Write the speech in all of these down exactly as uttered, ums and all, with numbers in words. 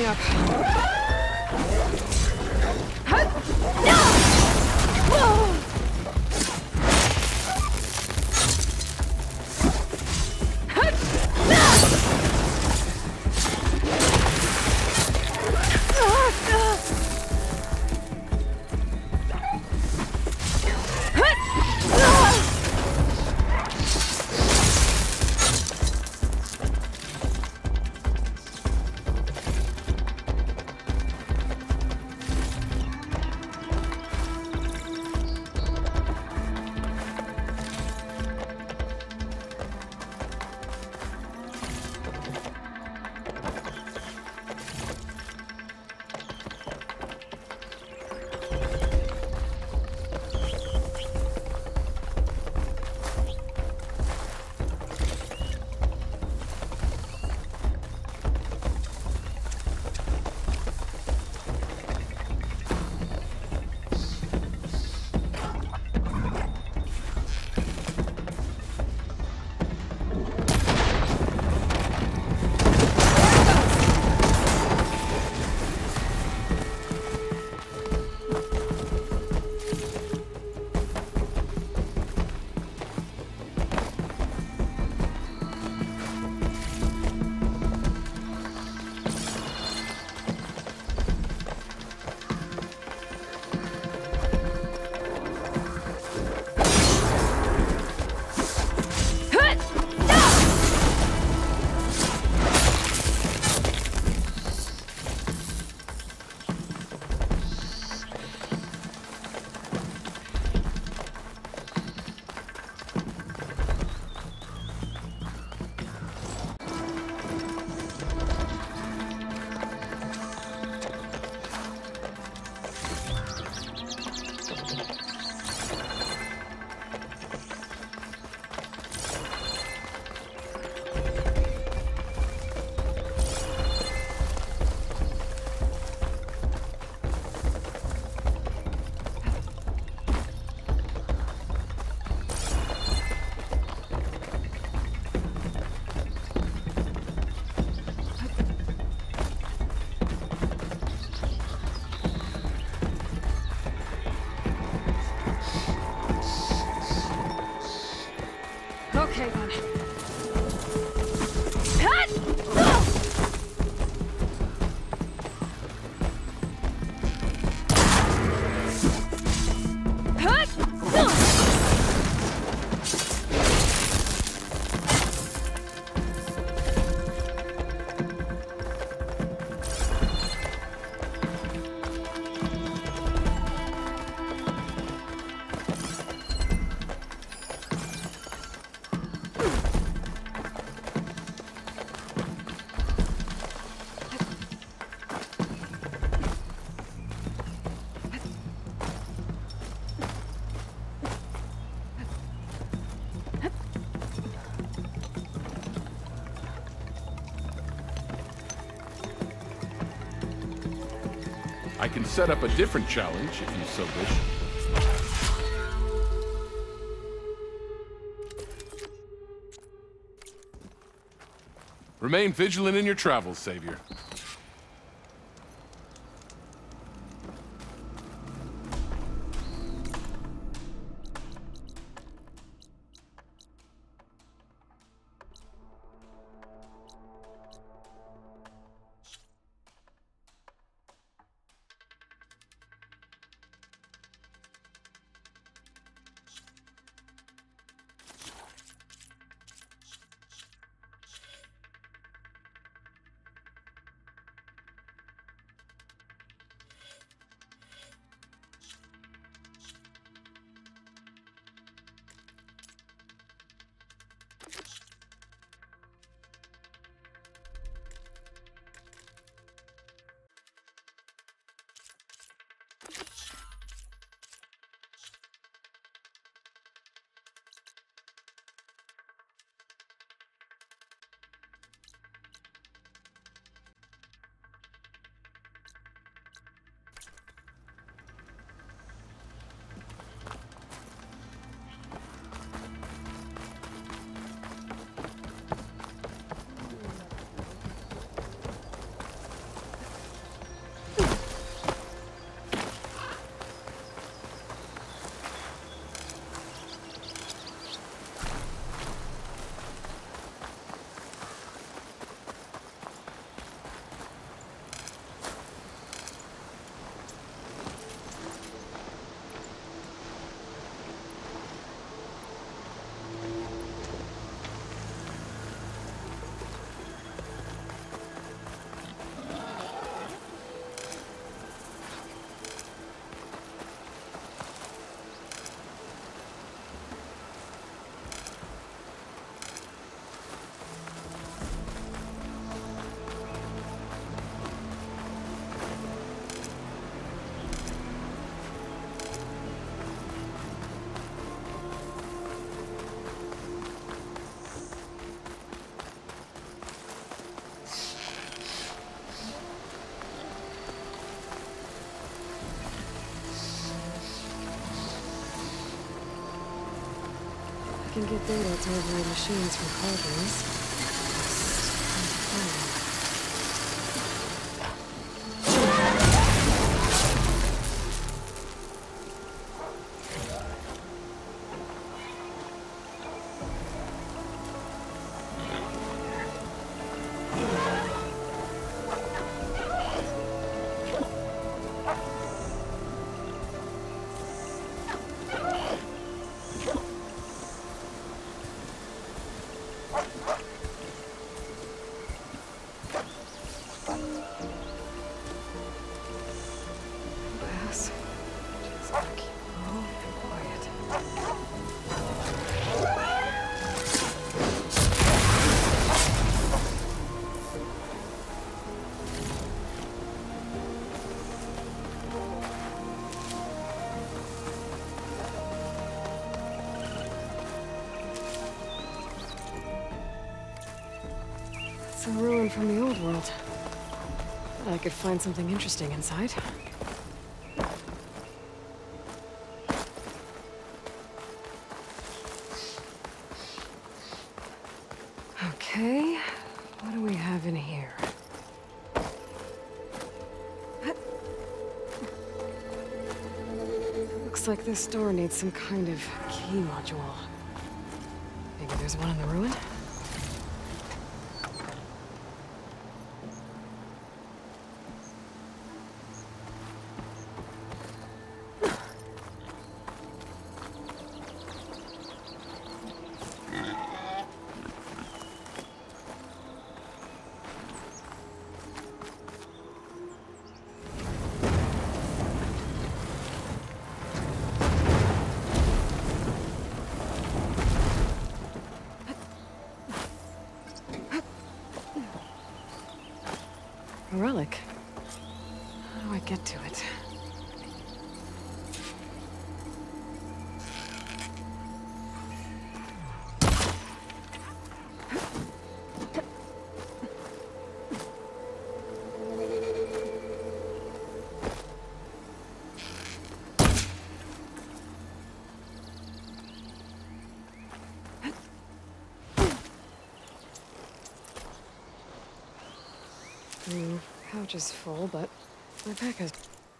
me up. Okay, then. I can set up a different challenge if you so wish. Remain vigilant in your travels, Savior. can get data to override machines from Cauldrons. It's a ruin from the old world. I could find something interesting inside. Okay, what do we have in here? Looks like this door needs some kind of key module. Maybe there's one in the ruin? A relic. How do I get to it? Hmm, pouch is full, but my pack has...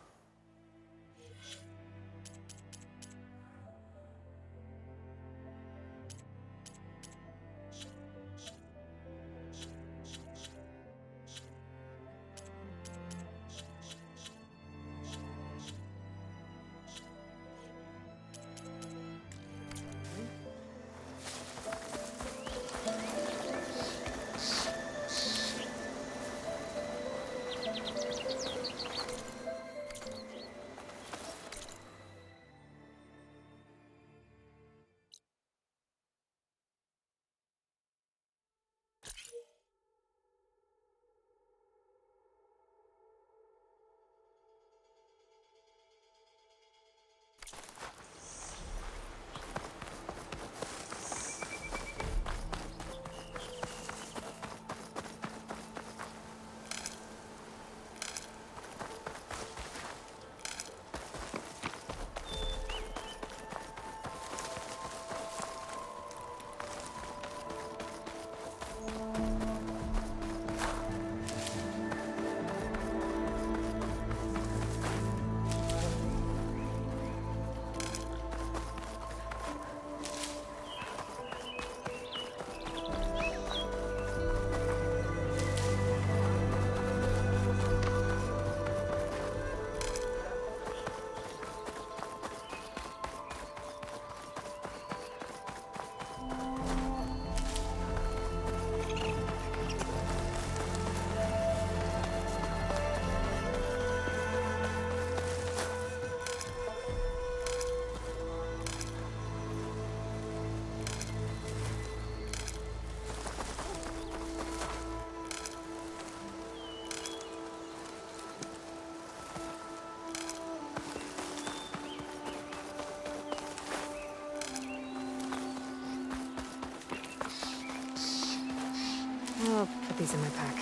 I'll put these in my pack.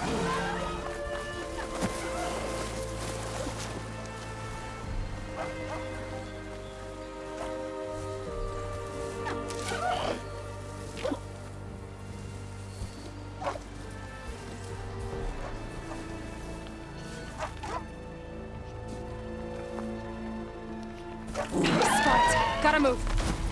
Spot. Gotta move.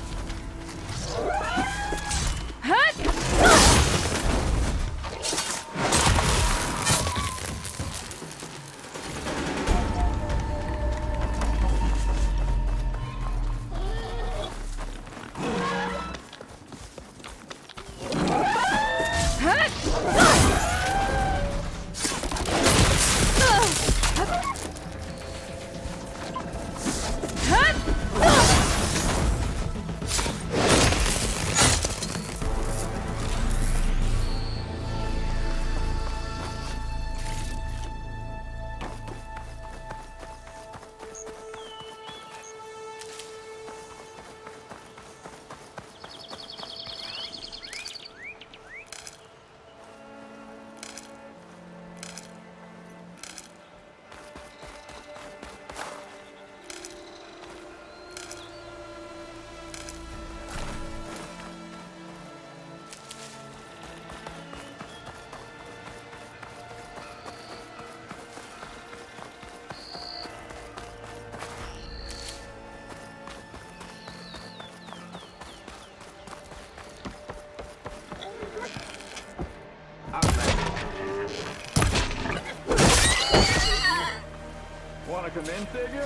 Wanna come in, Savior?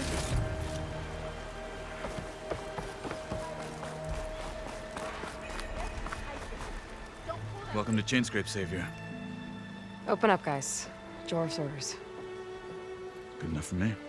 Welcome to Chainscrape, Savior. Open up, guys. Jorv's orders. Good enough for me.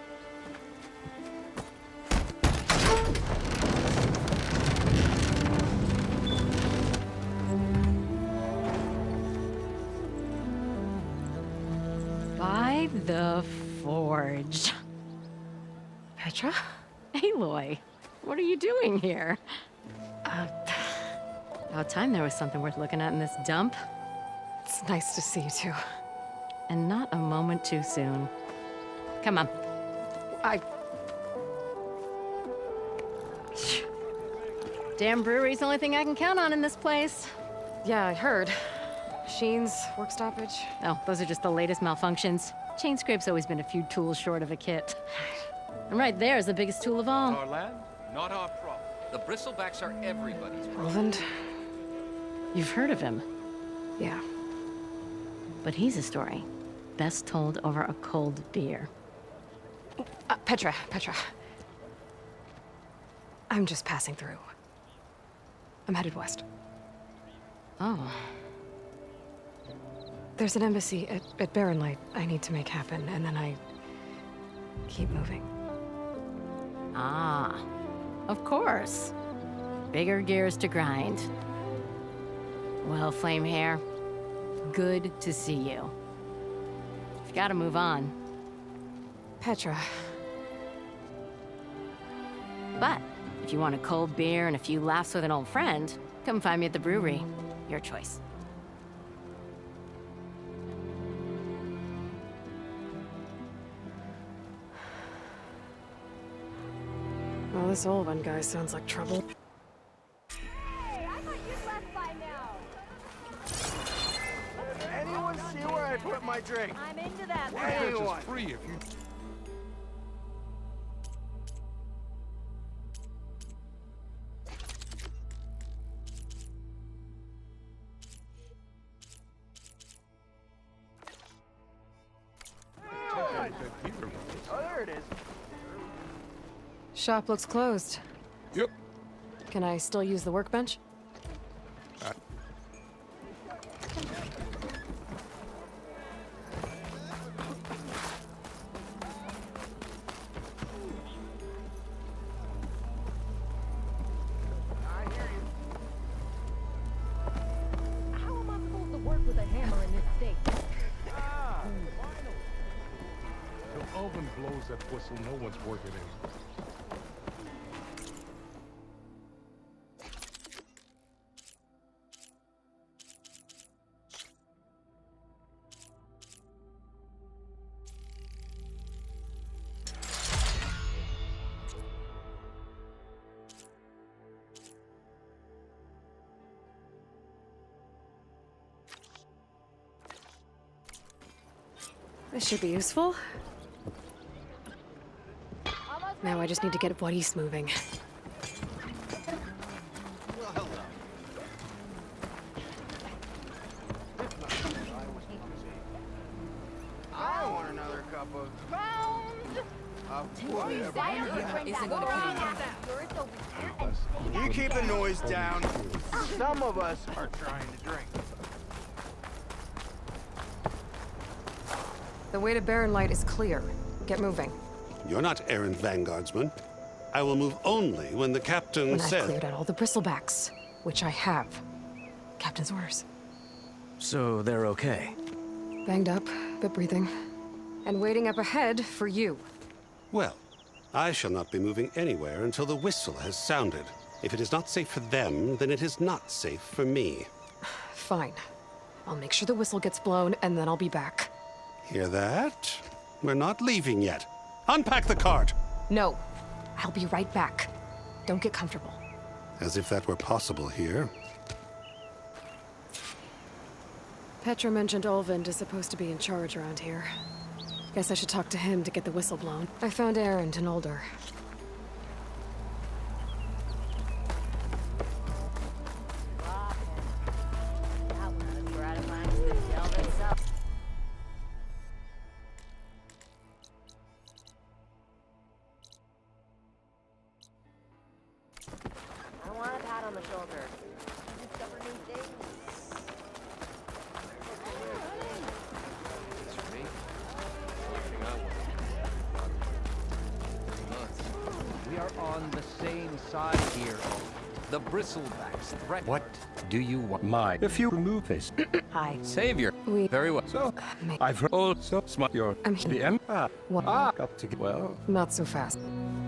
By the Forge. Petra? Aloy, what are you doing here? Uh, about time there was something worth looking at in this dump. It's nice to see you too. And not a moment too soon. Come on. I... Damn brewery's the only thing I can count on in this place. Yeah, I heard. Machines, work stoppage. Oh, those are just the latest malfunctions. Chainscrape's always been a few tools short of a kit. And right there is the biggest tool of all. Our land, not our problem. The bristlebacks are everybody's problem. Roland? You've heard of him, Yeah. but he's a story best told over a cold beer. Uh, Petra, Petra. I'm just passing through. I'm headed west. Oh, There's an embassy at, at Barren Light I need to make happen, and then I keep moving. ah, of course. Bigger gears to grind. Well, Flamehair, good to see you. You've got to move on. Petra. But if you want a cold beer and a few laughs with an old friend, come find me at the brewery. Your choice. Well, this old one guy sounds like trouble. Anyone see where I put my drink? I'm into that. Anyone? It's free if you... Oh, there it is. Shop looks closed. Yep. Can I still use the workbench? How am I supposed to work with a hammer in this state? The oven blows that whistle, no one's working in. This should be useful. Now I just need to get What East moving. I want another cup of... You keep the noise down. Some of us are trying to drink. The way to Barren Light is clear. Get moving. You're not errant vanguardsman. I will move only when the captain When I've says... cleared out all the bristlebacks, which I have. Captain's orders. So they're okay? Banged up, but breathing. And waiting up ahead for you. Well, I shall not be moving anywhere until the whistle has sounded. If it is not safe for them, then it is not safe for me. Fine. I'll make sure the whistle gets blown, and then I'll be back. Hear that? We're not leaving yet. Unpack the cart! No. I'll be right back. Don't get comfortable. As if that were possible here. Petra mentioned Olvind is supposed to be in charge around here. Guess I should talk to him to get the whistle blown. I found Erend and Older. I want a pat on the shoulder. Discover new things. We are on the same side here. The bristlebacks threaten. What do you want? My. If you remove this. Hi. Savior. We... Very well. So, May- I've also smart your I'm here. B M. Ah, What? ah, got to get well. Not so fast.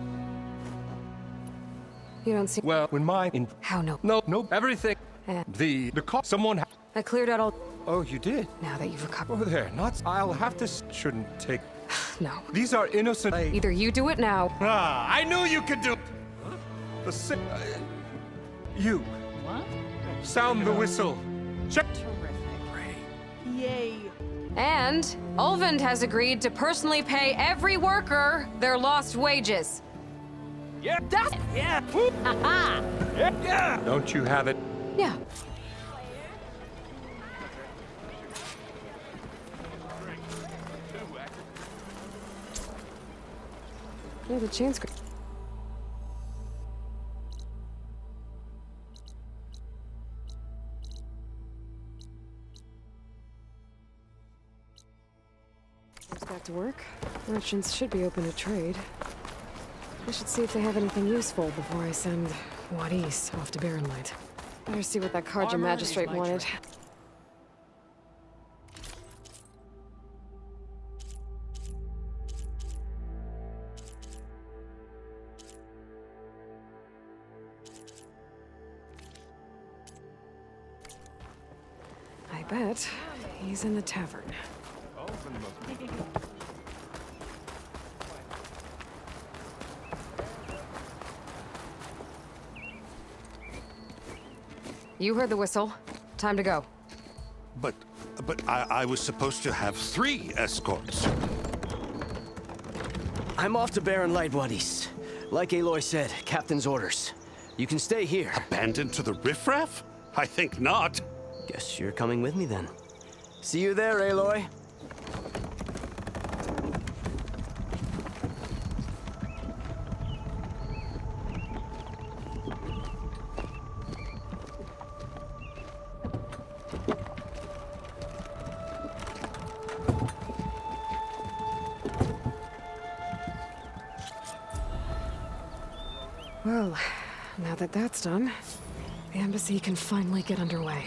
You don't see... Well, when my in. How no? No, no, everything. Eh. The the cop. Someone. Ha I cleared out all... oh, you did. Now that you've recovered... Over there. Not. I'll have to. s- Shouldn't take. No. These are innocent. Either you do it now... Ah, I knew you could do it. The si- uh, You. What? Sound the whistle. Check. Yay. And Olvind has agreed to personally pay every worker their lost wages. Yeah. That's... Yeah. yeah. Yeah. Don't you have it? Yeah. Yeah, the chain scream. Back to work. Merchants should be open to trade. I should see if they have anything useful before I send What East off to Barren Light. Better see what that Carja Armor magistrate is my wanted. trade. I bet he's in the tavern. Olvind must be. You heard the whistle. Time to go. But, but I, I was supposed to have three escorts. I'm off to Barren Light, What East. Like Aloy said, captain's orders. You can stay here. Abandoned to the riffraff? I think not. Guess you're coming with me then. See you there, Aloy. Well, now that that's done, the embassy can finally get underway.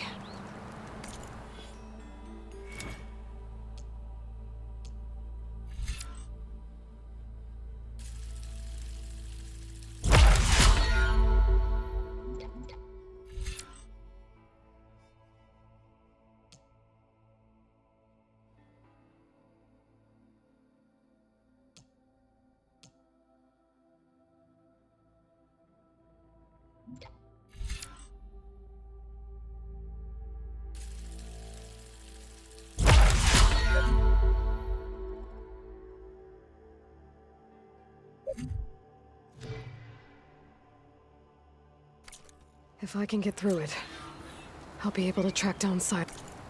If I can get through it, I'll be able to track down Sil-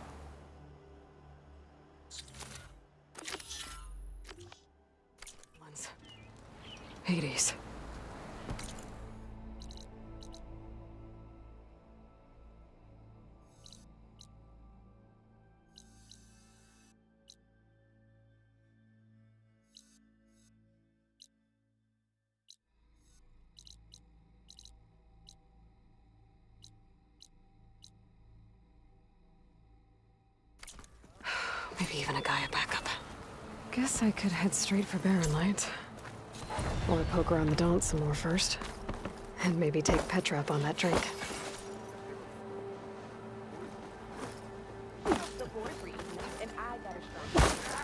Hades. Maybe even a Gaia backup. Guess I could head straight for Barren Light. Or poke around the Daunt some more first. And maybe take Petra up on that drink. The boy breathes, and I got a strong.